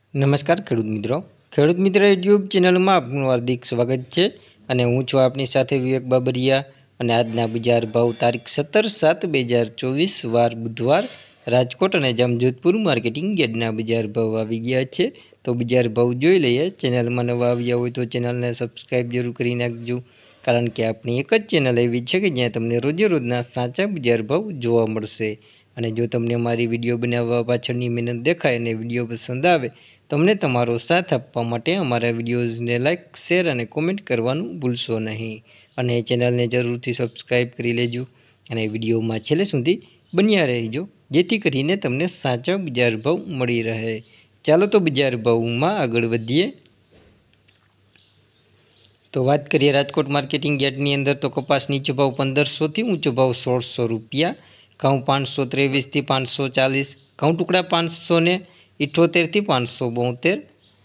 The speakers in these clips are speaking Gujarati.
નમસ્કાર ખેડૂત મિત્ર યુટ્યુબ ચેનલમાં આપનું હાર્દિક સ્વાગત છે અને હું છું આપની સાથે વિવેક બાબરિયા અને આજના બજાર ભાવ તારીખ 17/7/2024 વાર બુધવાર રાજકોટ અને જામજોધપુર માર્કેટિંગ યાર્ડના બજાર ભાવ આવી ગયા છે। તો બજાર ભાવ જોઈ લઈએ। ચેનલમાં નવા આવ્યા હોય તો ચેનલને સબસ્ક્રાઈબ જરૂર કરી નાખજો, કારણ કે આપણી એક જ ચેનલ એવી છે કે જ્યાં તમને રોજે રોજના સાચા બજાર ભાવ જોવા મળશે। અને જો તમને મારી વિડીયો બનાવવા પાછળની મહેનત દેખાય અને વિડીયો પસંદ આવે તમને તમારો સાથ આપવા માટે અમારા વિડીયોઝને લાઇક, શેર અને કોમેન્ટ કરવાનું ભૂલશો નહીં। અને ચેનલને જરૂરથી સબસ્ક્રાઈબ કરી લેજો અને વિડીયોમાં છેલ્લે સુધી બન્યા રહેજો, જેથી કરીને તમને સાચા બજાર ભાવ મળી રહે। ચાલો તો બજાર ભાવમાં આગળ વધીએ। તો વાત કરીએ રાજકોટ માર્કેટિંગ યાર્ડની અંદર તો કપાસ નીચો ભાવ 1500થી ઊંચો ભાવ 1600 રૂપિયા, ઘઉં 523થી 540, ઘઉં ટુકડા 578થી 572,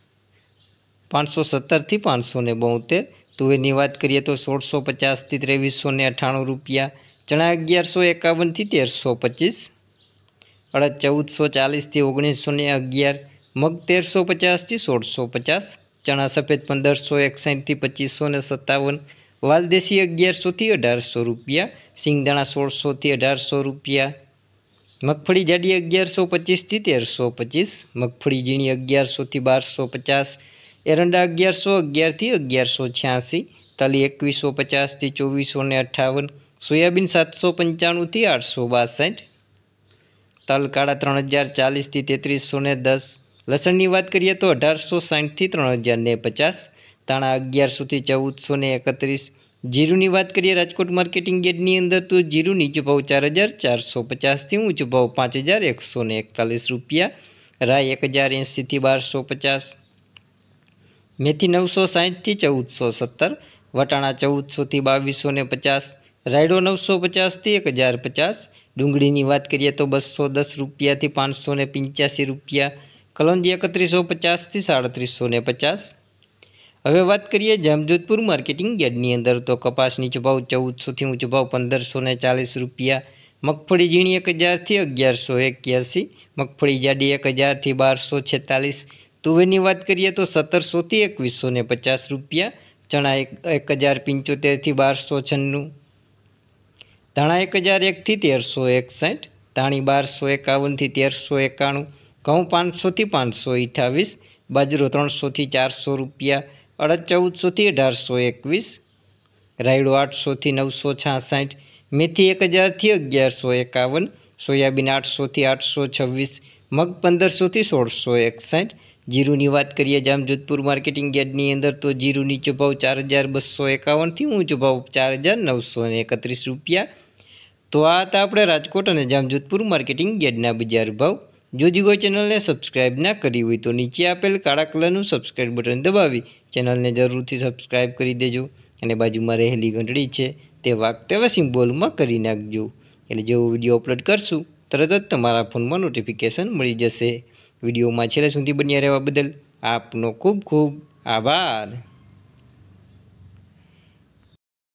517થી 572। તુવેરની વાત કરીએ તો 1650થી 2398 રૂપિયા, ચણા 1151થી 1325, અડદ 1440થી 1911, મગ 1350થી 1650, ચણા સફેદ 1561થી 2557, વાલદેશી 1100થી 1800 રૂપિયા, સિંગદાણા 1600થી 1800 રૂપિયા, મગફળી જાડી 1125થી 1325, મગફળી ઝીણી 1100થી 1250, એરંડા 1111થી 1186, તલી 2150થી 2458, સોયાબીન 795થી 862, તલ કાળા 3040થી 3310, લસણની વાત કરીએ તો 1860થી 3050, ધાણા 1100થી 1431, જીરુની વાત કરીએ રાજકોટ માર્કેટિંગ યાર્ડની અંદર તો જીરું નીચો ભાવ 4450થી ઊંચો ભાવ 5141 રૂપિયા, રાઈ 1080થી 1250, મેથી 960થી 1417, વટાણા 1400થી 2250, રાયડો 950થી 1050, ડુંગળીની વાત કરીએ તો 210 રૂપિયાથી 585 રૂપિયા, કલોંજી 3150થી 3750। હવે વાત કરીએ જામજોધપુર માર્કેટિંગ યાર્ડની અંદર તો કપાસ નીચો ભાવ 1400થી ઊંચો ભાવ 1540 રૂપિયા, મગફળી ઝીણી 1000થી 1181, મગફળી જાડી 1000થી 1246, તુવેરની વાત કરીએ તો 1700થી 2150 રૂપિયા, ચણા 1075થી 1296, ધાણા 1001થી 1361, ધાણી 1251થી 1391, ઘઉં 500થી 528, બાજરો 300થી 400 રૂપિયા, અડદ 1400થી 1821, રાયડો 800થી 966, મેથી 1000થી 1151, સોયાબીન 800થી 826, મગ 1500થી 1661। જીરુની વાત કરીએ જામજોધપુર માર્કેટિંગ યાર્ડની અંદર તો જીરું નીચો ભાવ 4251થી ઊંચો ભાવ 4931 રૂપિયા। તો આ હતા આપણે રાજકોટ અને જામજોધપુર માર્કેટિંગ યાર્ડના બજાર ભાવ। જો કોઈ ચેનલને સબસ્ક્રાઈબ ના કરી હોય તો નીચે આપેલ કાળા કલરનું સબસ્ક્રાઈબ બટન દબાવી ચેનલને જરૂરથી સબસ્ક્રાઈબ કરી દેજો અને બાજુમાં રહેલી ઘંટડી છે તે વાગતા એવા સિમ્બોલમાં કરી નાખજો, એટલે જેવો વિડીયો અપલોડ કરશું તરત જ તમારા ફોનમાં નોટિફિકેશન મળી જશે। વિડીયોમાં છેલ્લે સુધી બન્યા રહેવા બદલ આપનો ખૂબ ખૂબ આભાર।